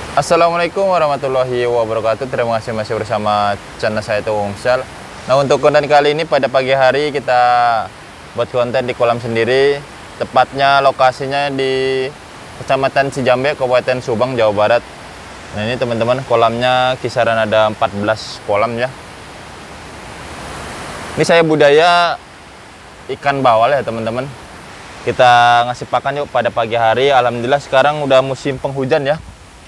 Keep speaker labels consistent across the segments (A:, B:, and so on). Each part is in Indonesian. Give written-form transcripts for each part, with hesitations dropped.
A: Assalamualaikum warahmatullahi wabarakatuh. Terima kasih masih bersama channel saya Teuku Umsal. Nah, untuk konten kali ini pada pagi hari kita buat konten di kolam sendiri. Tepatnya lokasinya di Kecamatan Cijambe, Kabupaten Subang, Jawa Barat. Nah, ini teman-teman, kolamnya kisaran ada 14 kolam ya. Ini saya budaya ikan bawal ya teman-teman. Kita ngasih pakan yuk pada pagi hari. Alhamdulillah sekarang udah musim penghujan ya.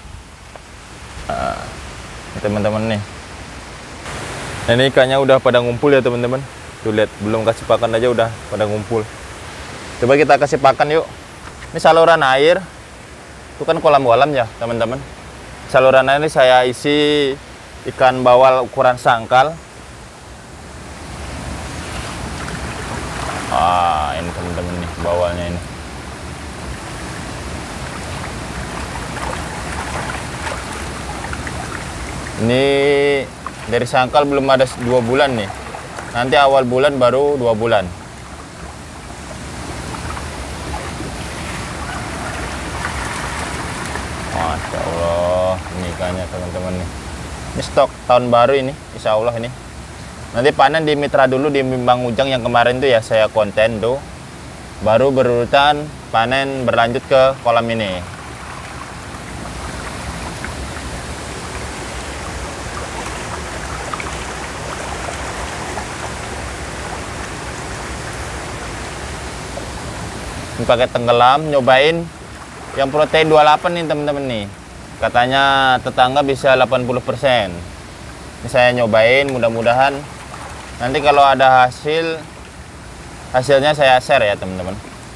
A: Teman-teman nih. Nah, ini ikannya udah pada ngumpul ya teman-teman. Tuh lihat, belum kasih pakan aja udah pada ngumpul. Coba kita kasih pakan yuk. Ini saluran air. Itu kan kolam-kolam ya teman-teman. Saluran air ini saya isi ikan bawal ukuran sangkal. Ini teman-teman nih bawalnya ini. Ini dari sangkal belum ada 2 bulan nih. Nanti awal bulan baru 2 bulan. Masya Allah, ini ikannya teman-teman nih. Ini stok tahun baru ini, insya Allah ini. Nanti panen di Mitra dulu di Bimbang Ujang yang kemarin tuh ya saya konten tuh. Baru berurutan panen berlanjut ke kolam ini. Ini pakai tenggelam, nyobain yang protein 28 nih teman-teman nih. Katanya tetangga bisa 80%. Ini saya nyobain, mudah-mudahan nanti kalau ada hasilnya saya share ya teman-teman.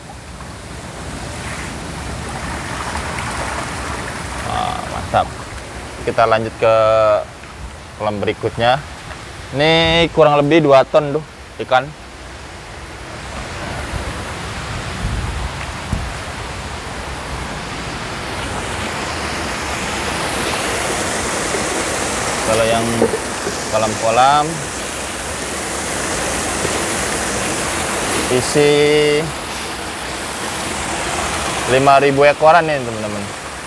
A: Mantap. Kita lanjut ke kolam berikutnya. Ini kurang lebih 2 ton tuh ikan. Kalau yang kolam-kolam isi 5.000 ekoran nih teman-teman.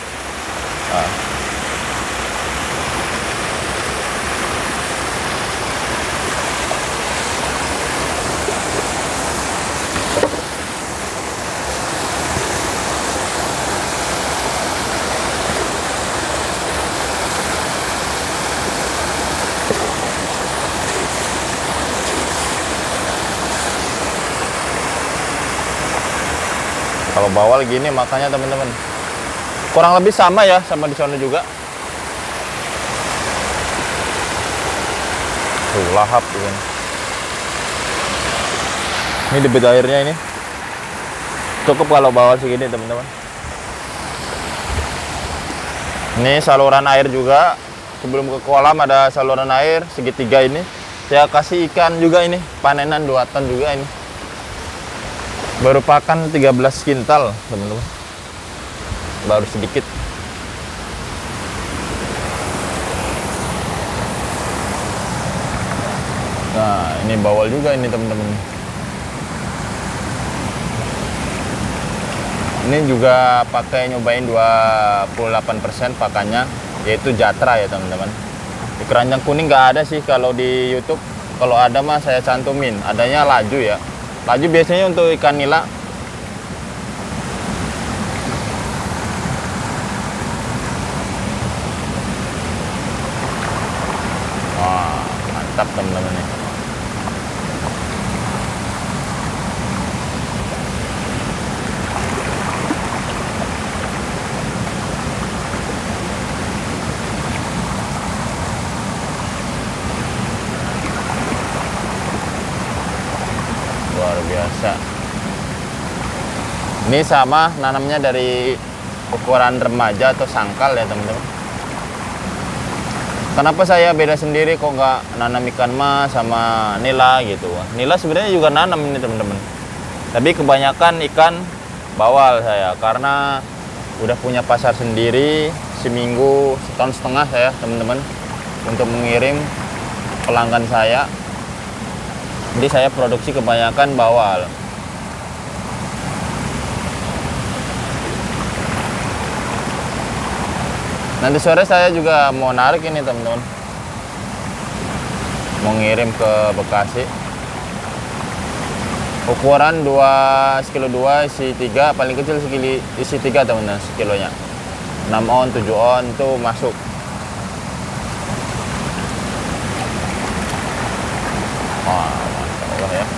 A: Kalau bawal gini makanya teman-teman kurang lebih sama ya sama di sana juga. Tuh lahap gitu. Ini debit airnya ini cukup kalau bawal segini teman-teman. Ini saluran air juga, sebelum ke kolam ada saluran air segitiga ini. Saya kasih ikan juga ini, panenan 2 ton juga ini. Baru pakan 13 kintal teman-teman, baru sedikit. Nah, ini bawal juga ini teman-teman. Ini juga pakai nyobain 28% pakannya, yaitu Jatra ya teman-teman. Di keranjang kuning nggak ada sih kalau di YouTube. Kalau ada mah saya cantumin, adanya laju ya. Laju biasanya untuk ikan nila. Wah, mantap teman-teman nih. Luar biasa. Ini sama nanamnya dari ukuran remaja atau sangkal ya teman-teman. Kenapa saya beda sendiri kok nggak nanam ikan mas sama nila gitu? Nila sebenarnya juga nanam ini teman-teman. Tapi kebanyakan ikan bawal saya karena udah punya pasar sendiri. Seminggu, setahun setengah saya teman-teman untuk mengirim pelanggan saya. Jadi saya produksi kebanyakan bawal. Nanti sore saya juga mau narik ini teman-teman, mau ngirim ke Bekasi. Ukuran 2 sekilo 2 isi 3, paling kecil sekili isi 3 teman-teman, sekilonya 6 on 7 on tuh masuk. Wah, Masya Allah ya.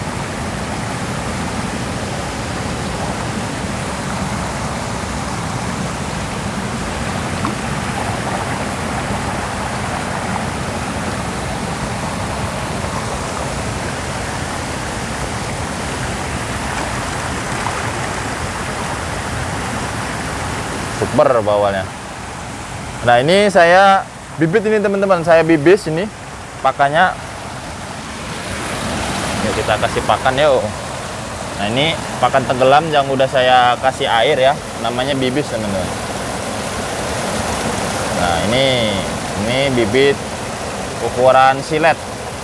A: Super bawalnya. Nah ini saya bibit ini teman-teman, saya bibis ini pakannya. Yuk kita kasih pakan yuk. Nah ini pakan tenggelam yang udah saya kasih air ya, namanya bibis teman-teman. Nah ini bibit ukuran silet.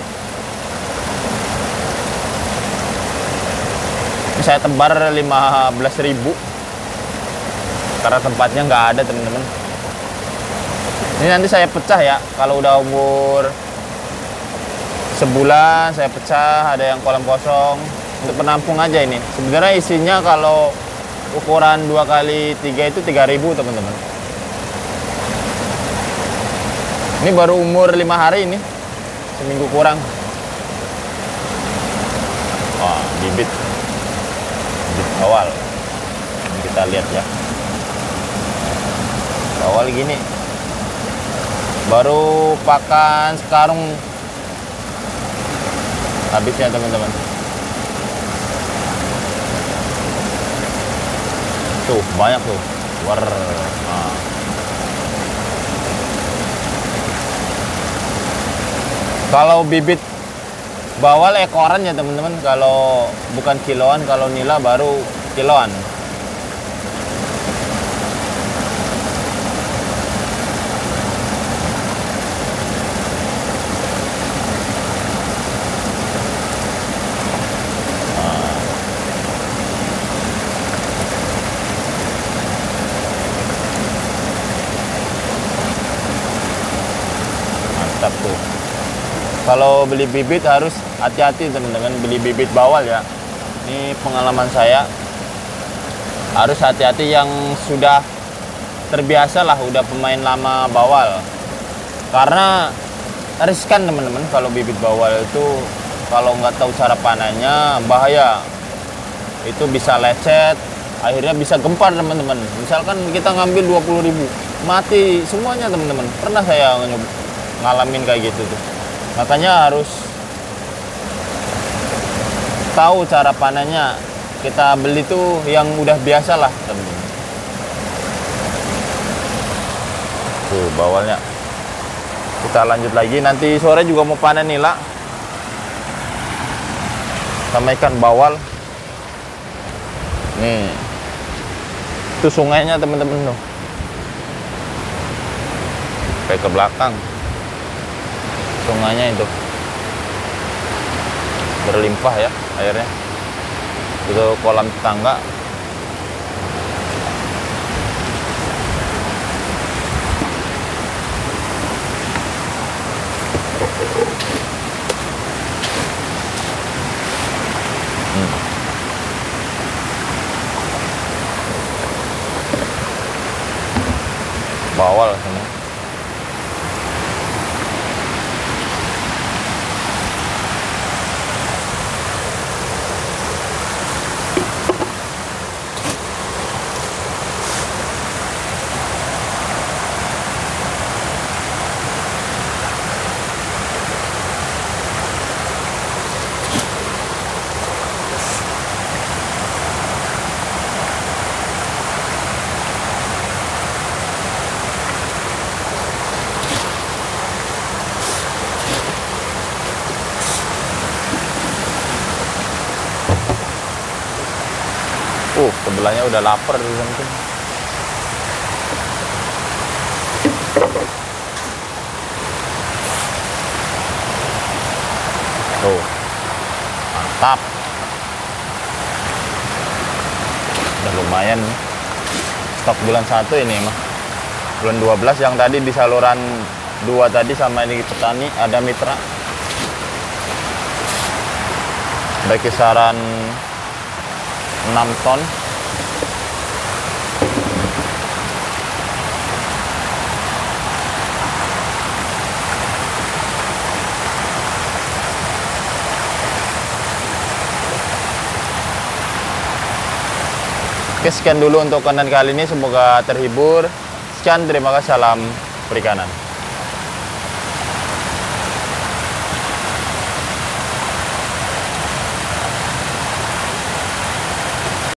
A: Ini saya tebar 15.000 karena tempatnya nggak ada teman-teman. Ini nanti saya pecah ya, kalau udah umur sebulan saya pecah, ada yang kolam kosong untuk penampung aja ini. Sebenarnya isinya kalau ukuran 2x3 itu 3.000 teman-teman. Ini baru umur 5 hari ini, seminggu kurang. Wah, bibit awal. Ini kita lihat ya. Awal gini, baru pakan sekarung habisnya teman-teman. Tuh banyak tuh, war. Nah. Kalau bibit bawal ekoran ya teman-teman, kalau bukan kiloan, kalau nila baru kiloan. Tuh. Kalau beli bibit harus hati-hati teman-teman, beli bibit bawal ya. Ini pengalaman saya, harus hati-hati yang sudah terbiasa lah, udah pemain lama bawal. Karena riskan teman-teman, kalau bibit bawal itu kalau nggak tahu cara panennya bahaya. Itu bisa lecet, akhirnya bisa gempar teman-teman. Misalkan kita ngambil 20.000, mati semuanya teman-teman. Pernah saya ngalamin kayak gitu tuh. Makanya harus tahu cara panennya. Kita beli tuh yang udah biasa lah teman-teman. Tuh bawalnya. Kita lanjut lagi, nanti sore juga mau panen nila sama ikan bawal. Nih, itu sungainya teman-teman tuh, kayak ke belakang. Sungainya itu berlimpah ya airnya. Itu kolam tetangga. Bawal semua. Sebelahnya udah lapar di sana. Tuh, mantap. Udah lumayan stok bulan 1 ini mah. bulan 12 yang tadi di saluran 2 tadi sama ini petani ada mitra ada kisaran 6 ton. Oke, sekian dulu untuk konten kali ini, semoga terhibur. Sekian, terima kasih, salam perikanan.